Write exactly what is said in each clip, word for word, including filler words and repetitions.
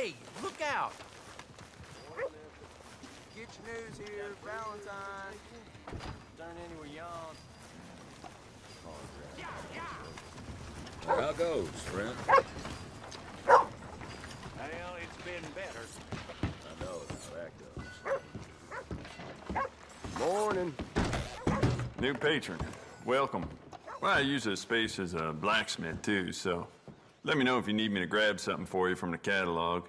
Hey, look out! Get your news here, Valentine. Turn anywhere yawn. How goes, friend? Well, it's been better. I know how that goes. Morning. New patron. Welcome. Well, I use this space as a blacksmith, too, so let me know if you need me to grab something for you from the catalog.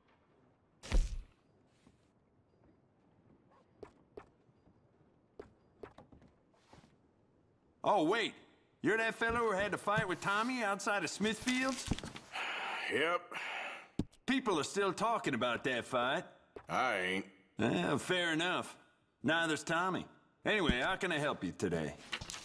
Oh, wait. You're that fellow who had to fight with Tommy outside of Smithfield's? Yep. People are still talking about that fight. I ain't. Eh, fair enough. Neither's Tommy. Anyway, how can I help you today?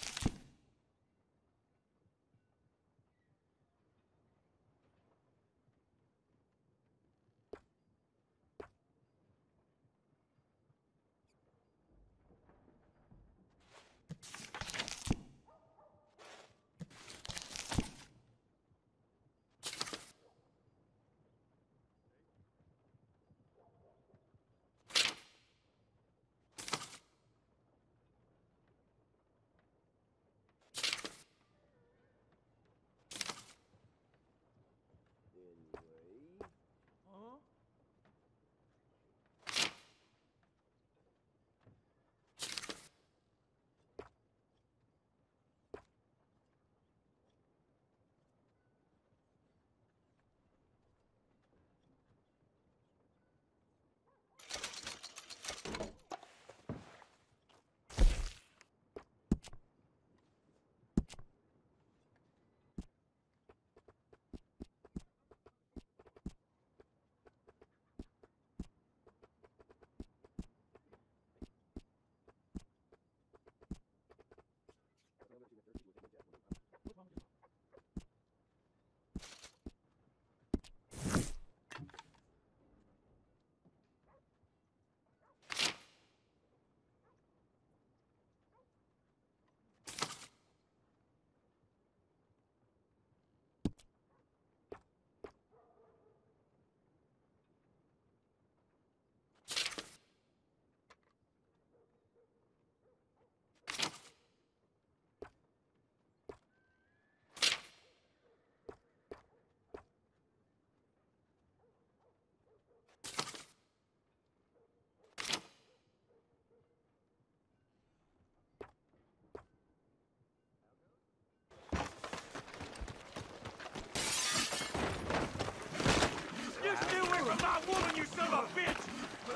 My woman, you son of a bitch!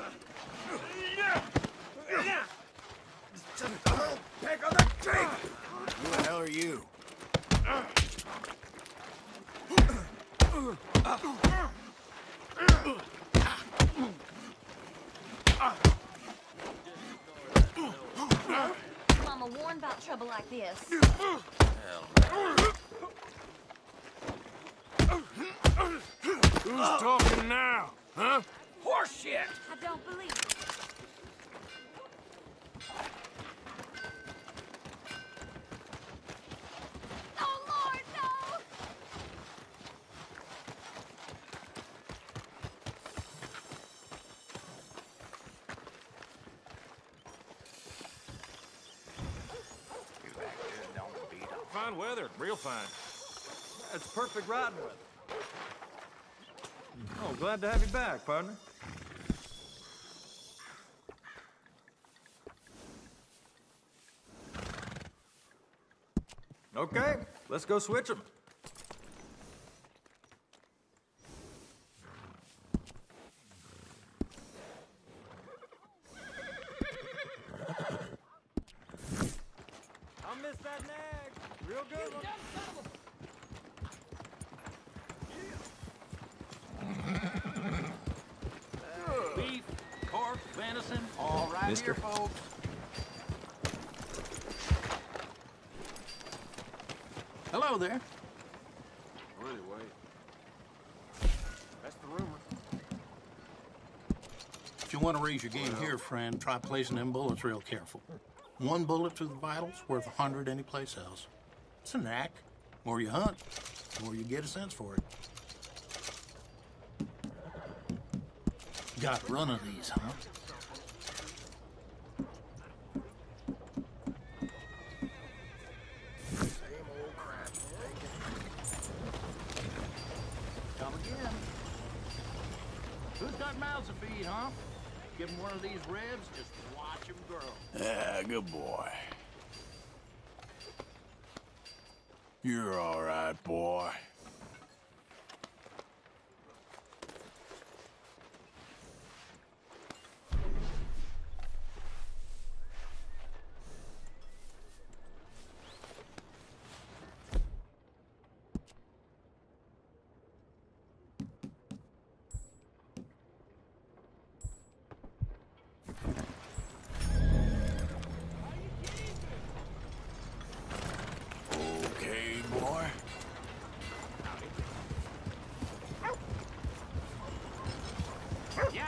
Just a little peck on the cheek! Who the hell are you? Mama warned about trouble like this. Who's talking now? Huh? Horseshit! I don't believe it. Oh, Lord, no! Fine weather, real fine. It's perfect riding weather. Oh, glad to have you back, partner. Okay, let's go switch them. I'll miss that nag. Real good one. Beef, pork, venison, all right Mister. here, folks. Hello there. Anyway. That's the rumor. If you want to raise your game here, friend, try placing them bullets real careful. One bullet through the vitals worth a hundred anyplace else. It's a knack. More you hunt, more you get a sense for it. Got a run of these, huh? Come again. Who's got mouths to feed, huh? Give him one of these ribs, just watch him grow. Yeah, good boy. You're all right, boy. Okay, boy. Yeah!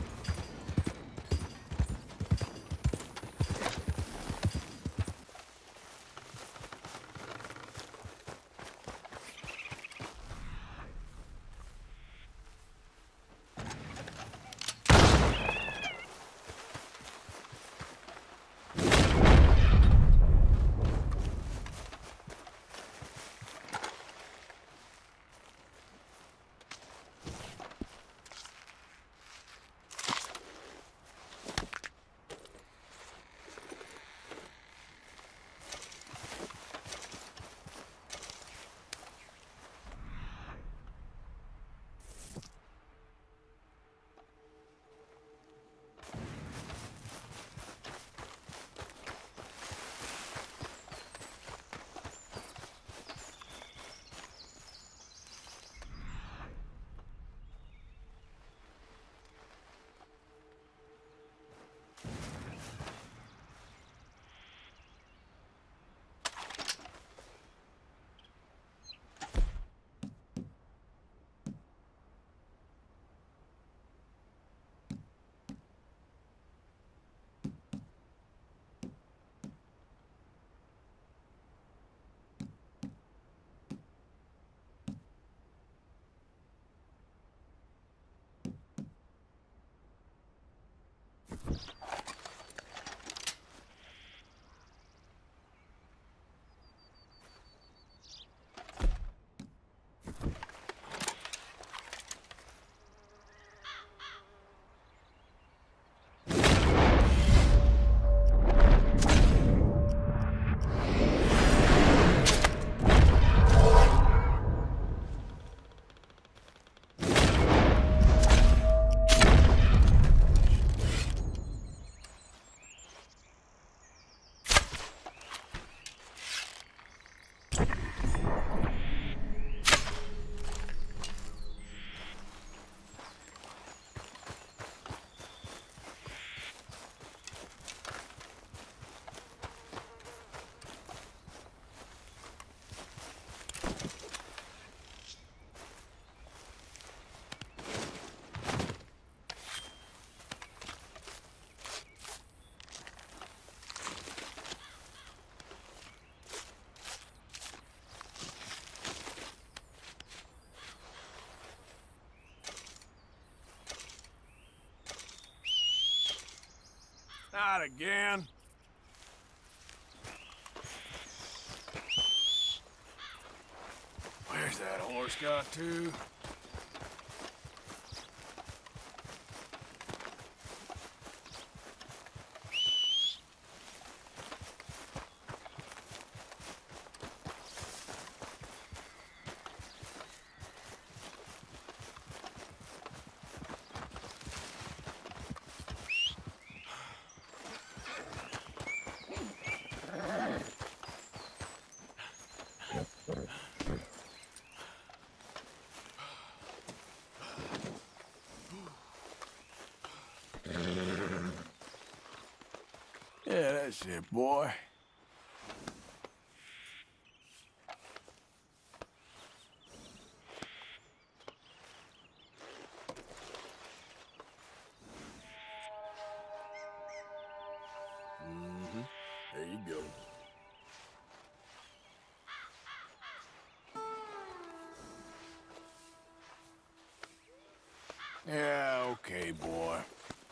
Not again. Where's that horse got to? Yeah, that's it, boy. Mm-hmm. There you go. Yeah, Okay, boy.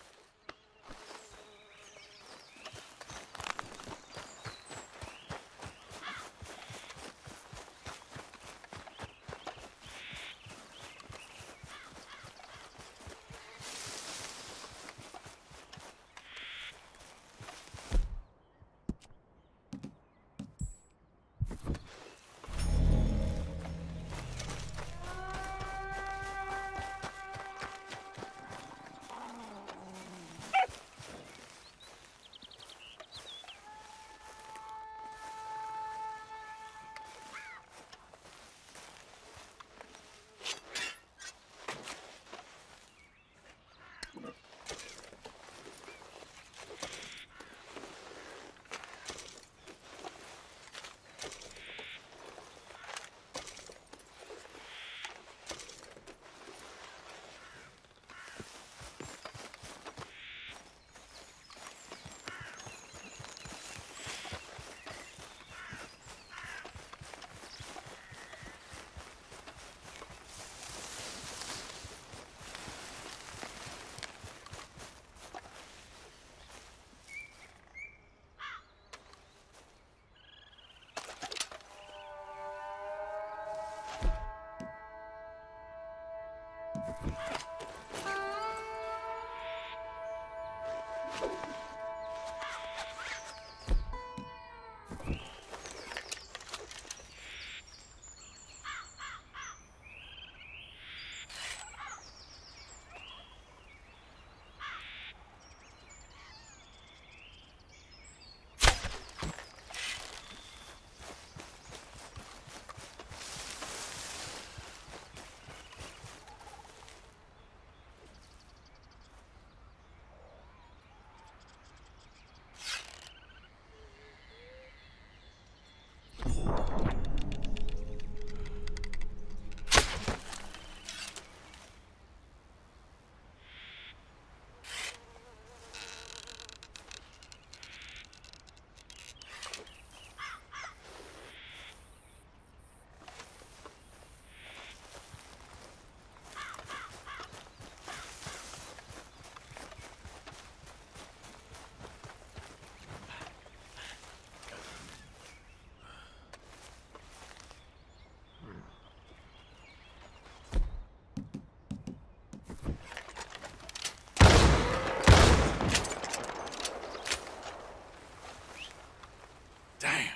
Damn.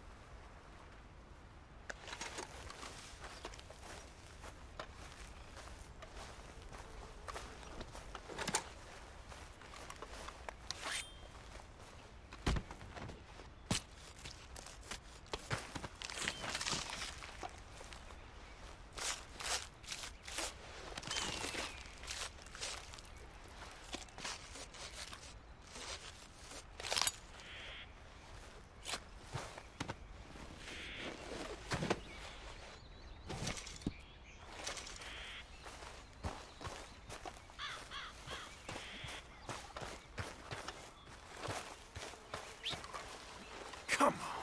Come on.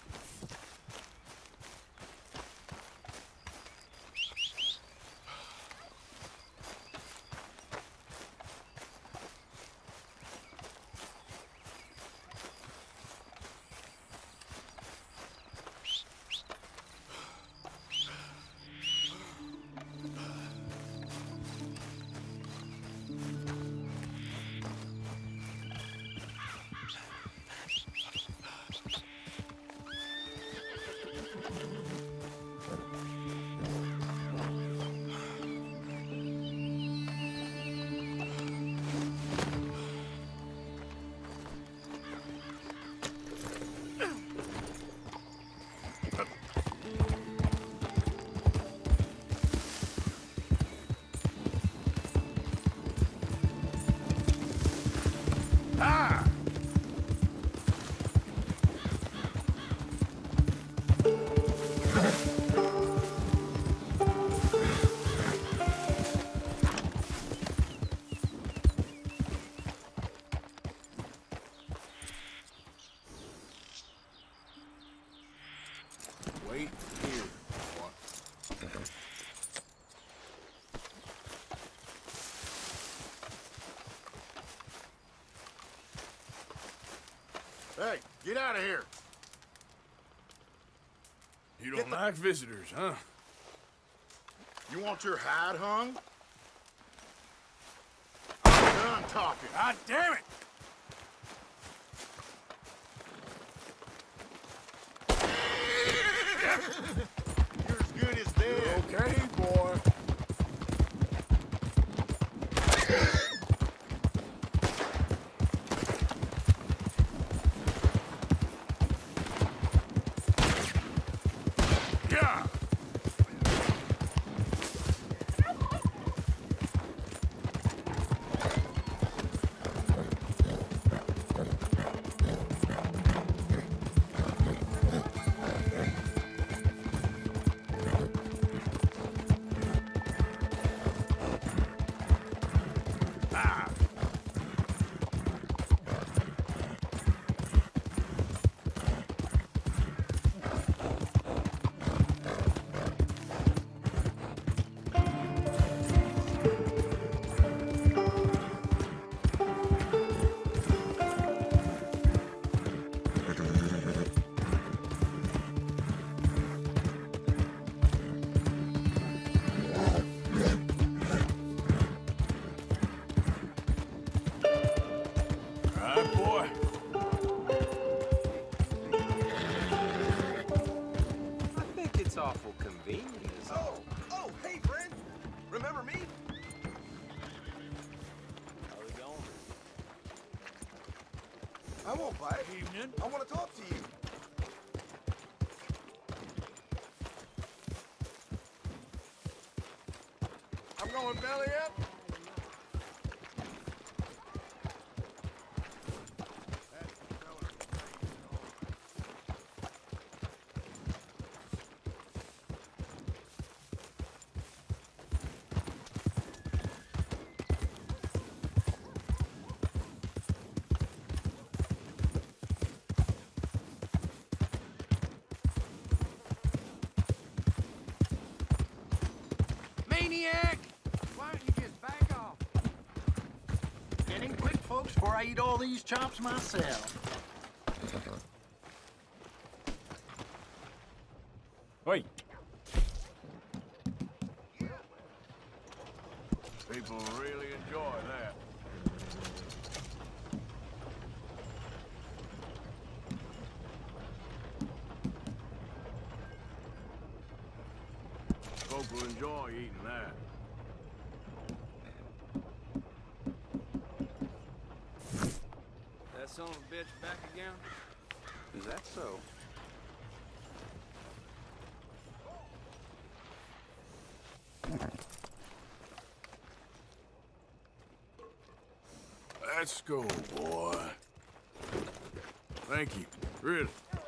Ah! Wait here, boy. Hey, get out of here. You don't like visitors, huh? You want your hide hung? I'm done talking. God damn it! You're as good as dead. Okay, boy. Yeah. Right, boy. I think it's awful convenient. Oh, oh, hey, friend. Remember me? How we going? I won't bite. Evening. I want to talk to you. I'm going belly up. Maniac! Why don't you just back off? Get in quick, folks, before I eat all these chops myself. Wait. People really enjoy that. Folk will enjoy eating that. That son of a bitch back again? Is that so? Let's go, boy. Thank you. Really.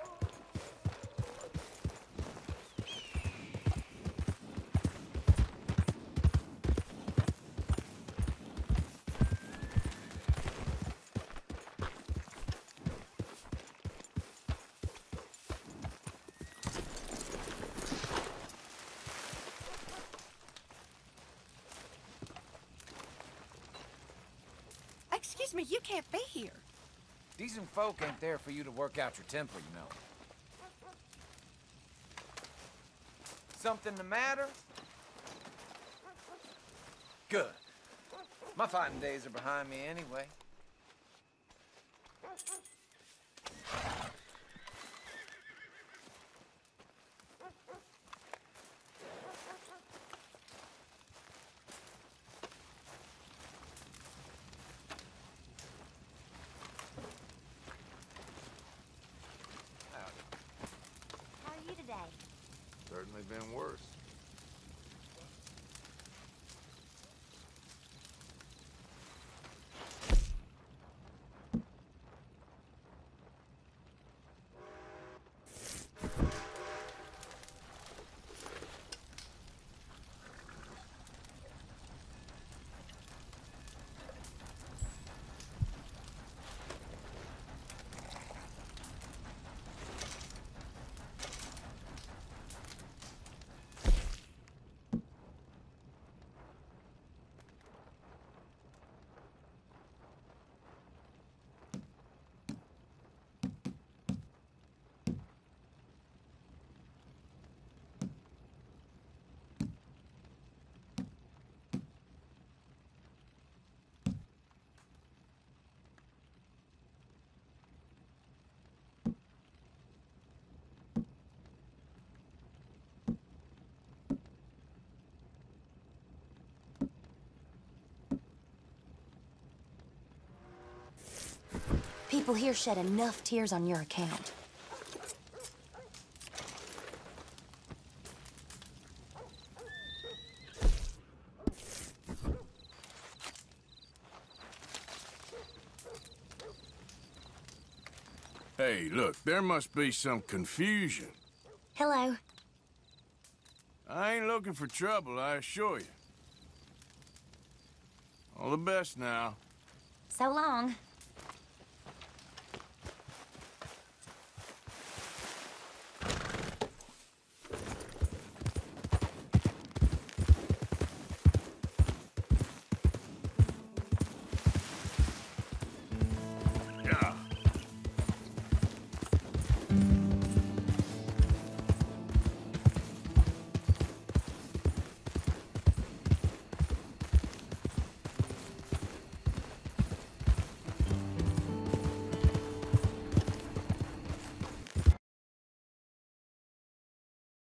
Excuse me, you can't be here. Decent folk ain't there for you to work out your temper, you know. Something the matter? Good. My fighting days are behind me anyway. How are you today? Certainly been worse. People here shed enough tears on your account. Hey, look, there must be some confusion. Hello. I ain't looking for trouble, I assure you. All the best now. So long.